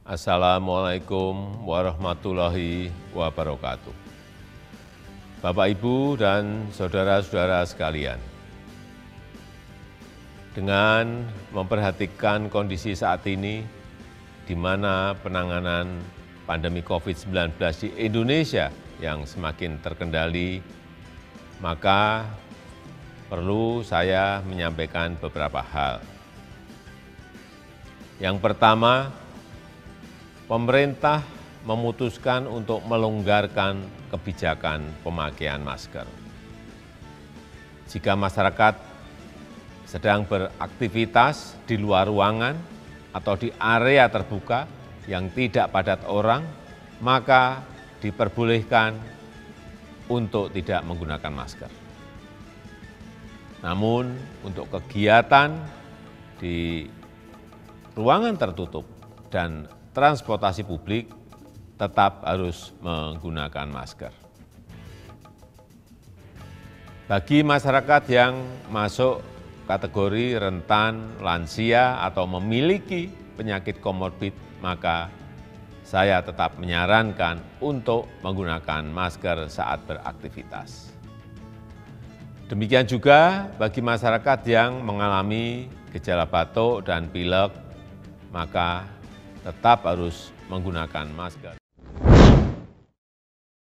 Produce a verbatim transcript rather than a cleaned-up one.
Assalamualaikum warahmatullahi wabarakatuh. Bapak, Ibu, dan saudara-saudara sekalian, dengan memperhatikan kondisi saat ini, di mana penanganan pandemi COVID sembilan belas di Indonesia yang semakin terkendali, maka perlu saya menyampaikan beberapa hal. Yang pertama, pemerintah memutuskan untuk melonggarkan kebijakan pemakaian masker. Jika masyarakat sedang beraktivitas di luar ruangan atau di area terbuka yang tidak padat orang, maka diperbolehkan untuk tidak menggunakan masker. Namun, untuk kegiatan di ruangan tertutup dan transportasi publik tetap harus menggunakan masker. Bagi masyarakat yang masuk kategori rentan, lansia, atau memiliki penyakit komorbid, maka saya tetap menyarankan untuk menggunakan masker saat beraktivitas. Demikian juga bagi masyarakat yang mengalami gejala batuk dan pilek, maka tetap harus menggunakan masker.